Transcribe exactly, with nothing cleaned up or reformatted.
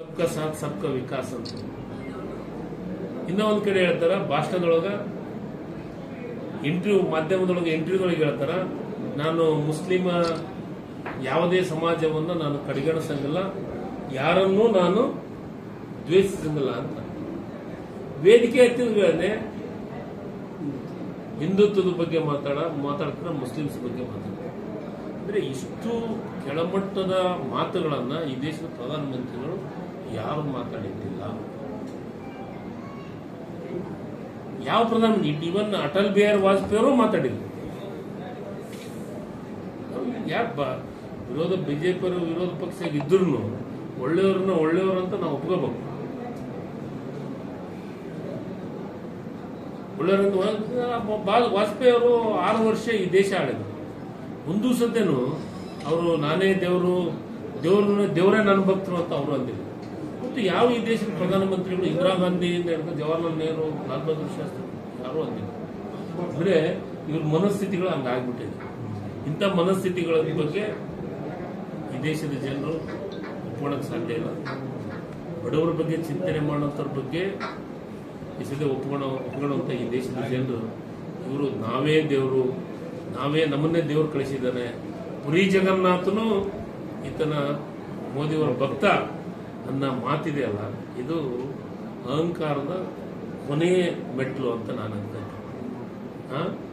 ಸಬ್ಕಾ ಸಾಥ್ ಸಬ್ಕಾ ವಿಕಾಸ್ ಅಂತ ಇನ್ನೂ ಒಂದ್ ಕಡೆ ಹೇಳ್ತಾರ. ಭಾಷಣದೊಳಗ ಇಂಟರ್ವ್ಯೂ ಮಾಧ್ಯಮದೊಳಗೆ ಇಂಟರ್ವ್ಯೂದೊಳಗೆ ಹೇಳ್ತಾರ, ನಾನು ಮುಸ್ಲಿಮ ಯಾವುದೇ ಸಮಾಜವನ್ನು ನಾನು ಕಡೆಗಣಿಸಂಗಿಲ್ಲ, ಯಾರನ್ನೂ ನಾನು ದ್ವೇಷಿಸಂಗಿಲ್ಲ ಅಂತ ವೇದಿಕೆ ಎತ್ತಿದ್ರೆ ಹಿಂದುತ್ವದ ಬಗ್ಗೆ ಮಾತಾಡ ಮಾತಾಡ್ತಾರೆ, ಮುಸ್ಲಿಮ್ಸ್ ಬಗ್ಗೆ ಮಾತಾಡ್ತಾರೆ. ಅಂದ್ರೆ ಇಷ್ಟು ಕೆಳಮಟ್ಟದ ಮಾತುಗಳನ್ನ ಈ ದೇಶದ ಪ್ರಧಾನಮಂತ್ರಿಗಳು ಯಾರು ಮಾತಾಡಿದ್ದಿಲ್ಲ. ಯಾವ ಪ್ರಧಾನಮಂತ್ರಿ, ಇವನ್ ಅಟಲ್ ಬಿಹಾರಿ ವಾಜಪೇಯಿ ಅವರು ಮಾತಾಡಿದ್ರು. ಯಾಕೆ ವಿರೋಧ ಬಿಜೆಪಿ ಅವರು ವಿರೋಧ ಪಕ್ಷ ಇದ್ರು ಒಳ್ಳೆಯವ್ರನ್ನ ಒಳ್ಳೆಯವರು ಅಂತ ನಾವು ಒಪ್ಕೋಬೇಕು. ಒಳ್ಳೆಯವ್ರ ವಾಜಪೇಯಿ ಅವರು ಆರು ವರ್ಷ ಈ ದೇಶ ಆಳಿದ್ರು. ಒಂದು ಸದ್ಯನು ಅವರು ನಾನೇ ದೇವರು ದೇವ್ರನ್ನ ದೇವರೇ ನನ್ನ ಭಕ್ತರು ಅಂತ ಅವರು ಅಂದಿದ್ರು. ಮತ್ತು ಯಾವ ಈ ದೇಶದ ಪ್ರಧಾನಮಂತ್ರಿಗಳು ಇಂದಿರಾ ಗಾಂಧಿಯಿಂದ ಹಿಡಿದು ಜವಾಹರ್ಲಾಲ್ ನೆಹರು, ಲಾಲ್ ಬಹದ್ದೂರ್ ಶಾಸ್ತ್ರಿ ಯಾರು ಅಂದಿದ್ರು. ಅಂದ್ರೆ ಇವ್ರ ಮನಸ್ಥಿತಿಗಳು ಹಂಗಾಗ್ಬಿಟ್ಟಿದೆ. ಇಂಥ ಮನಸ್ಥಿತಿಗಳ ಬಗ್ಗೆ ಈ ದೇಶದ ಜನರು ಒಪ್ಕೊಳ್ಳೋಕೆ ಸಾಧ್ಯ ಇಲ್ಲ. ಬಡವರ ಬಗ್ಗೆ ಚಿಂತನೆ ಮಾಡೋಂಥವ್ರ ಬಗ್ಗೆ ಈ ಸದ್ಯ ಒಪ್ಕೊಳ್ಳೋ ಒಪ್ಕೊಳ್ಳುವಂಥ ಈ ದೇಶದ ಜನರು ಇವರು ನಾವೇ ದೇವರು, ನಾವೇ ನಮ್ಮನ್ನೇ ದೇವರು ಕಳಿಸಿದ್ದಾನೆ. ಪುರಿ ಜಗನ್ನಾಥನು ಈತನ ಮೋದಿಯವರ ಭಕ್ತ ಅನ್ನೋ ಮಾತಿದೆ ಅಲ್ಲ, ಇದು ಅಹಂಕಾರದ ಕೊನೆಯ ಮೆಟ್ಲು ಅಂತ ನಾನು ಅನ್ಕೊಂತೀನಿ.